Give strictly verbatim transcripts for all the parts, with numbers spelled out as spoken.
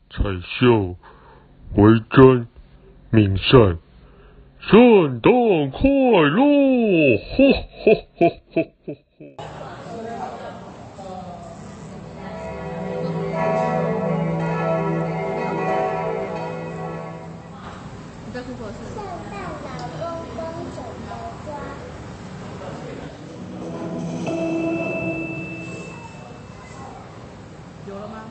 彩笑为真明善，圣诞快乐！吼吼吼吼吼吼！ 你在 Google 是？ 圣诞老公公准备抓。 有了吗？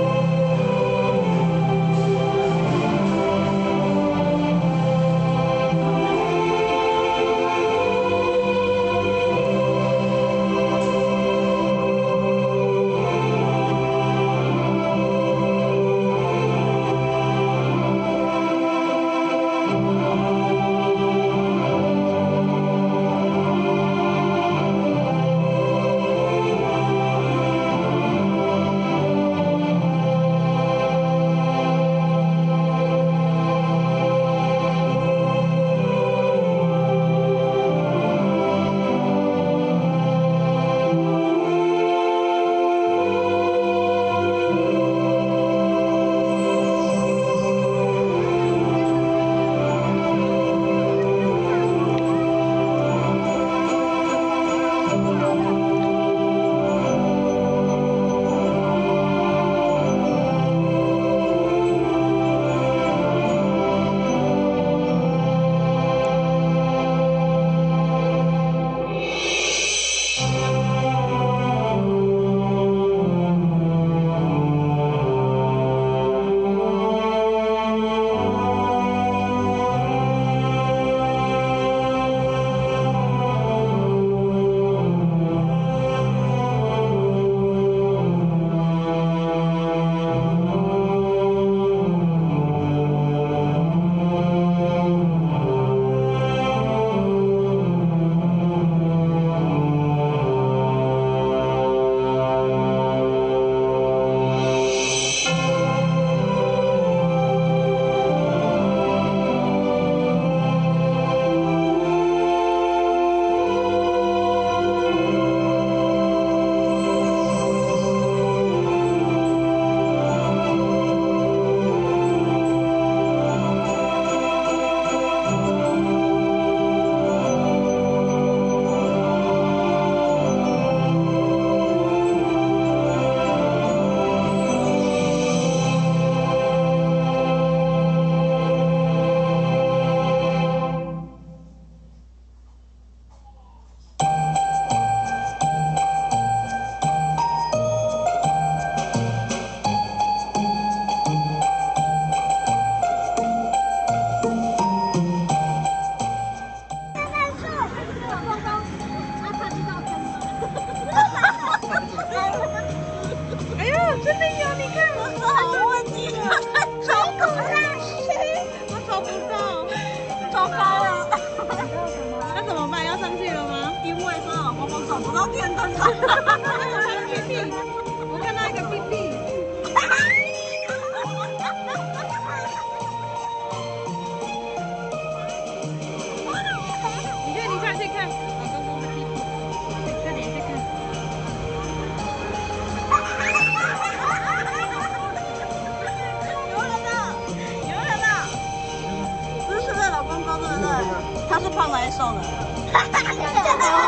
真的有，你看，我说好问题了，找不到，我找不到，糟糕了。那怎么办？要上去了吗？因为说老公公找不到电灯了。屁屁，我看到一个屁屁。你看，你看，去看老公公的屁屁，快点去看。 对不对？他是胖的还是瘦的？瘦的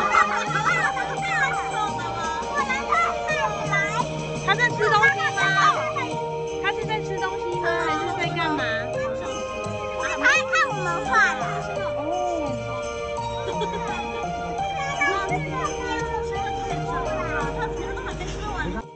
吗？他在吃东西吗？他是在吃东西吗？还是在干嘛？他在看我们画的。哦。他别的都还没吃完呢。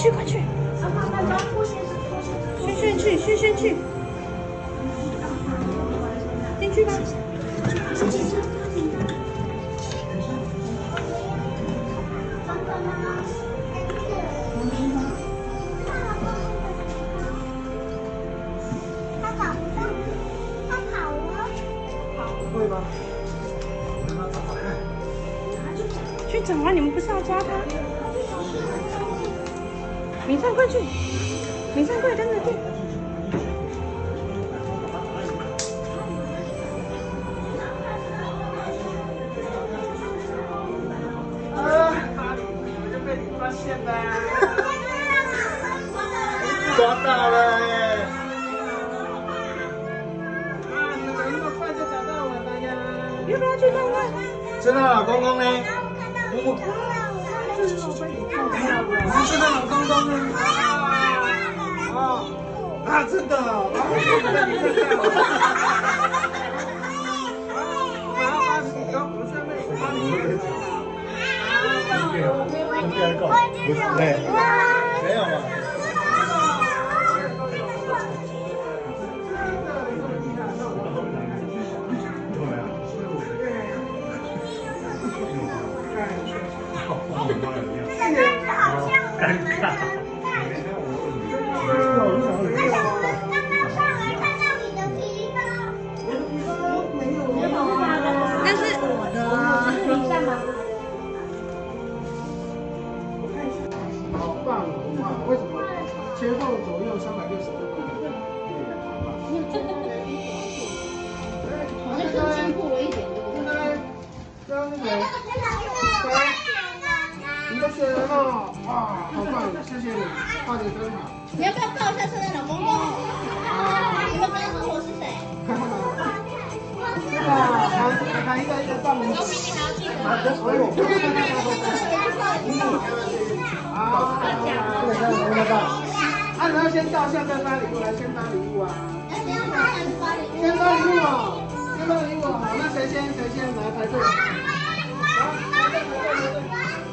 去快去！轩轩去，轩轩去，进去吧。 他找不到，他跑了。 会吗？ 去找啊！你们不是要抓他？明善，快去！明善，快跟着去！ 啊！哪里？我就被你发现了！抓到了耶！啊！你们那么快就找到我了呀？ 要不要去看看？ 知道老公公呢？我知道老公公了。啊啊！真的哦！啊！我在你身上。我要把你刚不是被我帮你。没有吗？尴尬。 那是我的。 你在吗？ 好棒哦！哇，为什么前后左右三百六十度？ 好像更坚固了一点，对不对？ 刚那个，你都学了哦！哇，好棒！谢谢你，画的真好。 你要不要抱一下圣诞老公公？ 啊， 你们刚刚说我是谁？ 这个还还一个一个棒名字。啊，这所有。啊，这个叫什么棒？啊，你要先照相再发礼物，来先发礼物啊！先发礼物哦，先发礼物哦。好，那谁先谁先来排队？好，排队排队排队。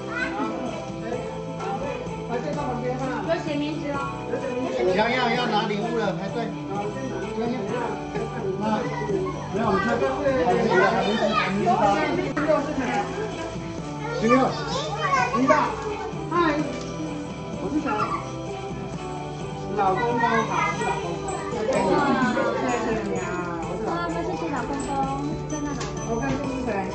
排队到旁边哈。 要写名字哦。 要要要拿礼物了，排队。好，先拿礼物。啊，没有，我们这个是名字，名字，名字。十六是谁？十六。领导，嗨，我是谁？老公公好，是老公公。谢谢你啊，我是老公公。 谢谢老公公，在那哪？ 我看这是谁？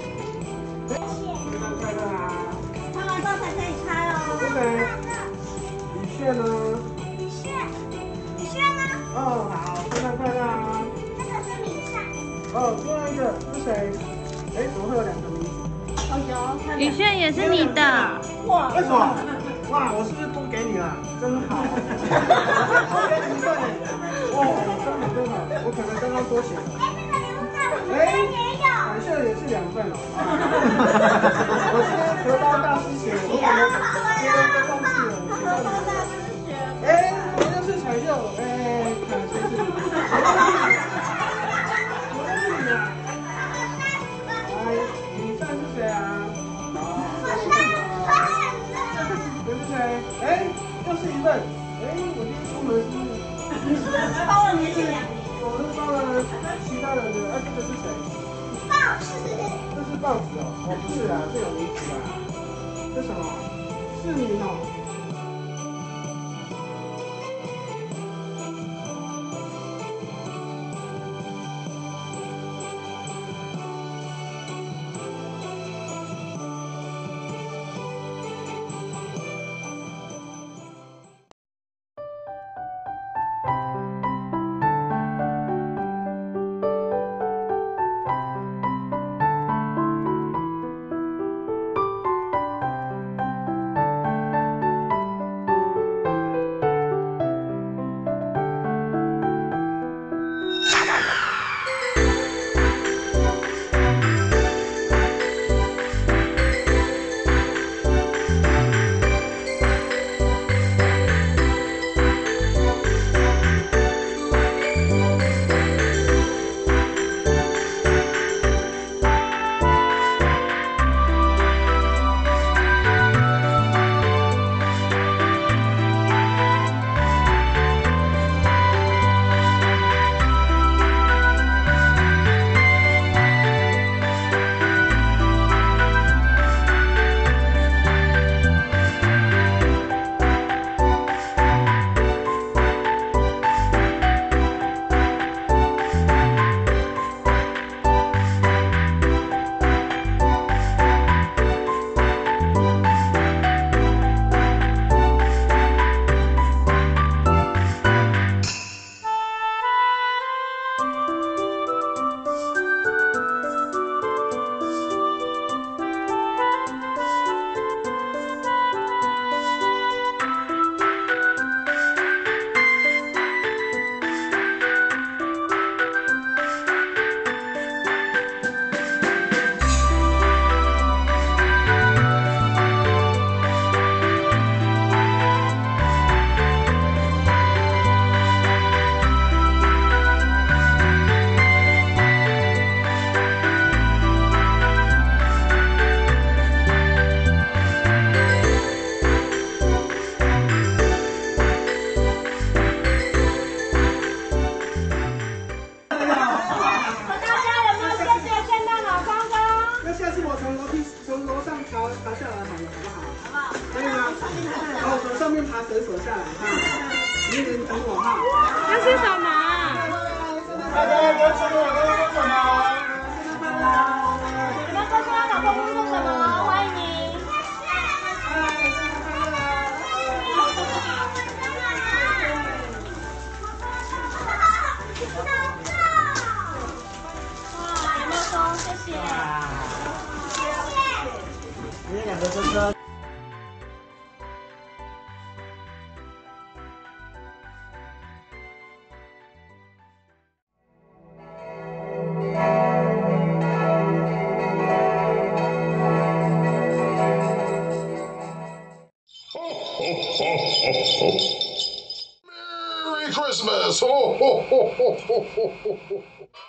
圣诞快乐啊！ 看完之后才可以拆哦。 是谁？雨炫呢？ 雨炫，雨炫呢？ 哦，好，圣诞快乐啊！ 这个是明善。 哦，另外一个是谁？哎，怎么会有两个名字？ 哦有， 雨轩也是你的。 哇，为什么？哇，我是不是多给你了？真好，我给你一份哎，哦，真好真好，我可能刚刚多写了。 哎，这个礼物在我这边也有。 感谢也是两份哦。我今天荷包大师写，我可能别人都忘记了，写到你了。哎，我就是彩秀，哎，看谁是你？我是你啊。哎，你算是谁啊？这是谁？哎，又是一份。哎，我今天出门是不是？ 你是不是包了年前两年？ 我是包了其他人的。哎，这个是谁？ 报纸。 这是报纸哦。哦，不是啊，这有名字啊。这什么？市民哦。 然后从上面爬绳索下来，哈，你们等我哈。 那是什么？ 大家都吃了，都说什么？ 你们跟现在老公公说什么？欢迎您。哇，有没有说谢谢？ 你们两个车车。 Merry Christmas! Ho, ho, ho, ho, ho, ho, ho.